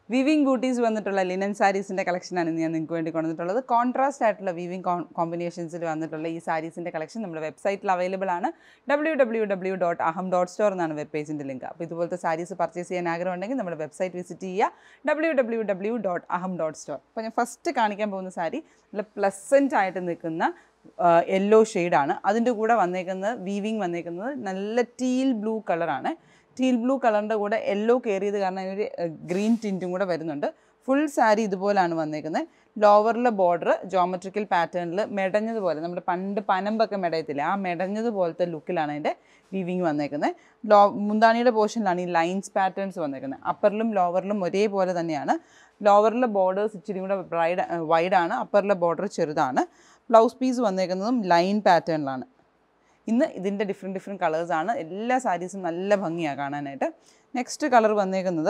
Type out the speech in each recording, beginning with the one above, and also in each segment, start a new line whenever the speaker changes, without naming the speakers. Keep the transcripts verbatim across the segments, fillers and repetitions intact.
Weaving booties വന്നിട്ടുള്ള linen സാരീസിൻ്റെ കളക്ഷനാണ് ഞാൻ നിങ്ങൾക്ക് വേണ്ടി കൊണ്ടുവന്നിട്ടുള്ളത്. കോൺട്രാസ്റ്റ് ആയിട്ടുള്ള വീവിംഗ് കോമ്പിനേഷൻസിൽ വന്നിട്ടുള്ള ഈ സാരീസിൻ്റെ കളക്ഷൻ നമ്മുടെ വെബ്സൈറ്റിൽ അവൈലബിൾ ആണ്. W W W dot Aham dot store എന്നാണ് വെബ് പേജിൻ്റെ ലിങ്ക്. അപ്പോൾ ഇതുപോലത്തെ സാരീസ് പർച്ചേസ് ചെയ്യാൻ ആഗ്രഹം ഉണ്ടെങ്കിൽ നമ്മുടെ വെബ്സൈറ്റ് വിസിറ്റ് ചെയ്യുക, W W W dot Aham dot store. അപ്പോൾ ഞാൻ ഫസ്റ്റ് കാണിക്കാൻ പോകുന്ന സാരി നല്ല പ്ലസൻ്റ് ആയിട്ട് നിൽക്കുന്ന യെല്ലോ ഷെയ്ഡാണ്. അതിൻ്റെ കൂടെ വന്നേക്കുന്നത് വീവിങ് വന്നേക്കുന്നത് നല്ല ടീൽ ബ്ലൂ കളറാണ്. ടീൽ ബ്ലൂ കളറിൻ്റെ കൂടെ യെല്ലോ കയറിയത് കാരണം അതിനൊരു ഗ്രീൻ ടിൻറ്റും കൂടെ വരുന്നുണ്ട്. ഫുൾ സാരി ഇതുപോലാണ് വന്നേക്കുന്നത്. ലോവറിലെ ബോർഡർ ജോമെട്രിക്കൽ പാറ്റേണിൽ മെടഞ്ഞതുപോലെ, നമ്മുടെ പണ്ട് പനമ്പൊക്കെ മെടയത്തില്ല, ആ മെടഞ്ഞതുപോലത്തെ ലുക്കിലാണ് അതിൻ്റെ വീവിങ് വന്നേക്കുന്നത്. ലോ മുന്താണിയുടെ പോർഷനിലാണ് ഈ ലൈൻസ് പാറ്റേൺസ് വന്നേക്കുന്നത്. അപ്പറിലും ലോവറിലും ഒരേപോലെ തന്നെയാണ്. ലോവറിലെ ബോർഡേഴ്സ് ഇച്ചിരി കൂടെ ബ്രൈഡ് വൈഡാണ്, അപ്പറിലെ ബോർഡർ ചെറുതാണ്. ബ്ലൗസ് പീസ് വന്നേക്കുന്നതും ലൈൻ പാറ്റേണിലാണ്. ഇന്ന് ഇതിൻ്റെ ഡിഫറെൻറ്റ് ഡിഫറെൻറ്റ് കളേഴ്സാണ്. എല്ലാ സാരീസും നല്ല ഭംഗിയാണ് കാണാനായിട്ട്. നെക്സ്റ്റ് കളർ വന്നേക്കുന്നത്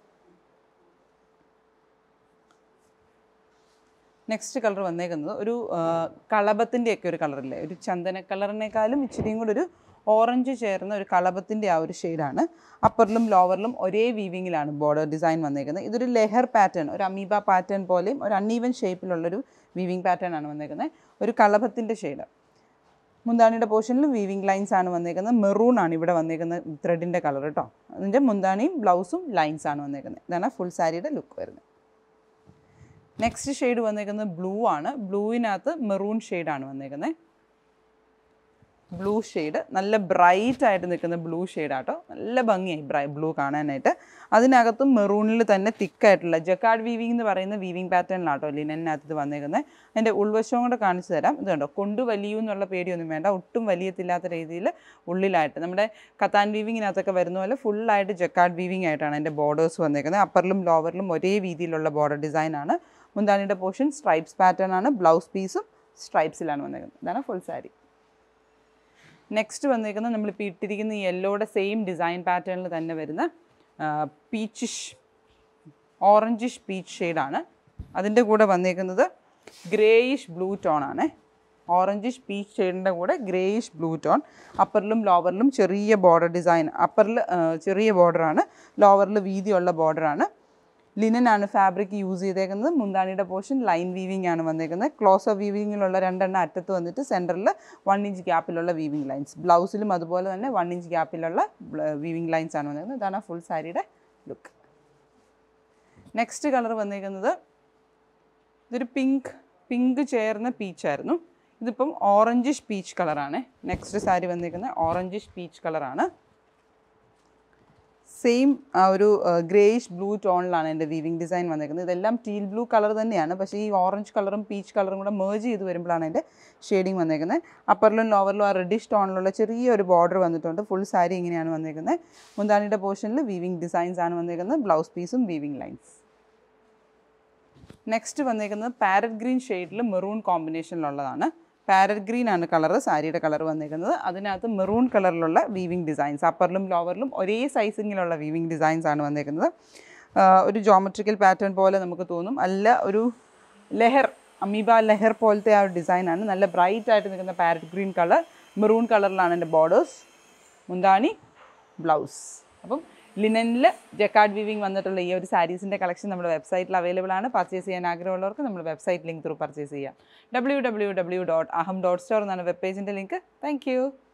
നെക്സ്റ്റ് കളർ വന്നേക്കുന്നത് ഒരു കളഭത്തിൻ്റെയൊക്കെ ഒരു കളറില്ലേ, ഒരു ചന്ദന കളറിനേക്കാളും ഇച്ചിരിയും കൂടെ ഒരു ഓറഞ്ച് ചേർന്ന ഒരു കളഭത്തിൻ്റെ ആ ഒരു ഷെയ്ഡാണ്. അപ്പറിലും ലോവറിലും ഒരേ വീവിങ്ങിലാണ് ബോർഡർ ഡിസൈൻ വന്നേക്കുന്നത്. ഇതൊരു ലെഹർ പാറ്റേൺ, ഒരു അമീബ പാറ്റേൺ പോലെയും ഒരു അൺഈവൻ ഷേപ്പിലുള്ളൊരു വീവിങ് പാറ്റേൺ ആണ് വന്നേക്കുന്നത്. ഒരു കളഭത്തിൻ്റെ ഷെയ്ഡ്. മുന്താണിയുടെ പോർഷനിലും വീവിങ് ലൈൻസ് ആണ് വന്നേക്കുന്നത്. മെറൂൺ ആണ് ഇവിടെ വന്നേക്കുന്ന ത്രെഡിൻ്റെ കളർ കേട്ടോ. അതിൻ്റെ മുന്താണിയും ബ്ലൗസും ലൈൻസ് ആണ് വന്നേക്കുന്നത്. ഇതാണ് ഫുൾ സാരിയുടെ ലുക്ക് വരുന്നത്. നെക്സ്റ്റ് ഷെയ്ഡ് വന്നേക്കുന്നത് ബ്ലൂ ആണ്. ബ്ലൂവിനകത്ത് മെറൂൺ ഷെയ്ഡാണ് വന്നേക്കുന്നത്. ബ്ലൂ ഷെയ്ഡ് നല്ല ബ്രൈറ്റ് ആയിട്ട് നിൽക്കുന്ന ബ്ലൂ ഷെയ്ഡാട്ടോ. നല്ല ഭംഗിയായി ബ്രൈ ബ്ലൂ കാണാനായിട്ട്. അതിനകത്തും മെറൂണിൽ തന്നെ തിക്കായിട്ടുള്ള ജക്കാർഡ് വീവിംഗ് എന്ന് പറയുന്ന വീവിംഗ് പാറ്റേണിലാട്ടോ ലിനനകത്ത് ഇത് വന്നേക്കുന്നത്. അതിൻ്റെ ഉൾവശവും കൂടെ കാണിച്ചു തരാം. ഇത് കണ്ടോ, കൊണ്ട് വലിയൂ എന്നുള്ള പേടിയൊന്നും വേണ്ട. ഒട്ടും വലിയത്തില്ലാത്ത രീതിയിൽ ഉള്ളിലായിട്ട് നമ്മുടെ കത്താൻ വീവിങ്ങിനകത്തൊക്കെ വരുന്ന പോലെ ഫുള്ളായിട്ട് ജക്കാർഡ് വീവിംഗ് ആയിട്ടാണ് അതിൻ്റെ ബോർഡേഴ്സ് വന്നേക്കുന്നത്. അപ്പറിലും ലോവറിലും ഒരേ രീതിയിലുള്ള ബോർഡർ ഡിസൈനാണ്. മുന്താണിയുടെ പോർഷൻ സ്ട്രൈപ്സ് പാറ്റേൺ ആണ്. ബ്ലൗസ് പീസും സ്ട്രൈപ്സിലാണ് വന്നേക്കുന്നത്. ഇതാണ് ഫുൾ സാരി. നെക്സ്റ്റ് വന്നേക്കുന്നത് നമ്മളിപ്പോൾ ഇട്ടിരിക്കുന്ന ഈ യെല്ലോയുടെ സെയിം ഡിസൈൻ പാറ്റേണിൽ തന്നെ വരുന്ന പീച്ചിഷ് ഓറഞ്ചിഷ് പീച്ച് ഷെയ്ഡാണ്. അതിൻ്റെ കൂടെ വന്നേക്കുന്നത് ഗ്രേയിഷ് ബ്ലൂ ടോണാണ്. ഓറഞ്ചിഷ് പീച്ച് ഷെയ്ഡിൻ്റെ കൂടെ ഗ്രേയിഷ് ബ്ലൂ ടോൺ. അപ്പറിലും ലോവറിലും ചെറിയ ബോർഡർ ഡിസൈൻ. അപ്പറിൽ ചെറിയ ബോർഡറാണ്, ലോവറിൽ വീതിയുള്ള ബോർഡറാണ്. ലിനനാണ് ഫാബ്രിക് യൂസ് ചെയ്തേക്കുന്നത്. മുന്താണിയുടെ പോർഷൻ ലൈൻ വീവിംഗ് ആണ് വന്നേക്കുന്നത്. ക്ലോസർ വീവിങ്ങിലുള്ള രണ്ടെണ്ണം അറ്റത്ത് വന്നിട്ട് സെൻറ്ററിൽ വൺ ഇഞ്ച് ഗ്യാപ്പിലുള്ള വീവിംഗ് ലൈൻസ്. ബ്ലൗസിലും അതുപോലെ തന്നെ വൺ ഇഞ്ച് ഗ്യാപ്പിലുള്ള വീവിംഗ് ലൈൻസ് ആണ് വന്നേക്കുന്നത്. ഇതാണ് ഫുൾ സാരിയുടെ ലുക്ക്. നെക്സ്റ്റ് കളർ വന്നേക്കുന്നത് ഇതൊരു പിങ്ക് പിങ്ക് ചേർന്ന പീച്ചായിരുന്നു. ഇതിപ്പം ഓറഞ്ചിഷ് പീച്ച് കളറാണ്. നെക്സ്റ്റ് സാരി വന്നേക്കുന്നത് ഓറഞ്ചിഷ് പീച്ച് കളറാണ്. സെയിം ആ ഒരു ഗ്രേയിഷ് ബ്ലൂ ടോണിലാണ് എൻ്റെ വീവിംഗ് ഡിസൈൻ വന്നേക്കുന്നത്. ഇതെല്ലാം ടീൽ ബ്ലൂ കളർ തന്നെയാണ്, പക്ഷേ ഈ ഓറഞ്ച് കളറും പീച്ച് കളറും കൂടെ മേർജ് ചെയ്ത് വരുമ്പോഴാണ് എൻ്റെ ഷെയ്ഡിങ് വന്നേക്കുന്നത്. അപ്പറിലും ലോവറിലും ആ റെഡിഷ് ടോണിലുള്ള ചെറിയൊരു ബോർഡർ വന്നിട്ടുണ്ട്. ഫുൾ സാരി ഇങ്ങനെയാണ് വന്നേക്കുന്നത്. മുന്താണിയുടെ പോർഷനിൽ വീവിംഗ് ഡിസൈൻസ് ആണ് വന്നേക്കുന്നത്. ബ്ലൗസ് പീസും വീവിംഗ് ലൈൻസ്. നെക്സ്റ്റ് വന്നേക്കുന്നത് പാരറ്റ് ഗ്രീൻ ഷെയ്ഡിൽ മെറൂൺ കോമ്പിനേഷനിലുള്ളതാണ്. പാരറ്റ് ഗ്രീൻ ആണ് കളർ, സാരിയുടെ കളർ വന്നേക്കുന്നത്. അതിനകത്ത് മെറൂൺ കളറിലുള്ള വീവിംഗ് ഡിസൈൻസ്. അപ്പറിലും ലോവറിലും ഒരേ സൈസിങ്ങിലുള്ള വീവിംഗ് ഡിസൈൻസ് ആണ് വന്നേക്കുന്നത്. ഒരു ജോമെട്രിക്കൽ പാറ്റേൺ പോലെ നമുക്ക് തോന്നും. അല്ല, ഒരു ലെഹർ, അമീബ ലെഹർ പോലത്തെ ആ ഒരു ഡിസൈനാണ്. നല്ല ബ്രൈറ്റ് ആയിട്ട് നിൽക്കുന്ന പാരറ്റ് ഗ്രീൻ കളർ. മെറൂൺ കളറിലാണ് എൻ്റെ ബോർഡേഴ്സ്. മുന്താണി, ബ്ലൗസ്. അപ്പം ലിനനിൽ ജക്കാർഡ് വീവിംഗ് വന്നിട്ടുള്ള ഈ ഒരു സാരീസിൻ്റെ കളക്ഷൻ നമ്മുടെ വെബ്സൈറ്റിൽ അവൈലബിൾ ആണ്. പർച്ചേസ് ചെയ്യാൻ ആഗ്രഹമുള്ളവർക്ക് നമ്മുടെ വെബ്സൈറ്റ് ലിങ്ക് ത്രൂ പർച്ചേസ് ചെയ്യാം. W W W dot Aham dot store എന്നാണ് വെബ് പേജിൻ്റെ ലിങ്ക്. Thank U.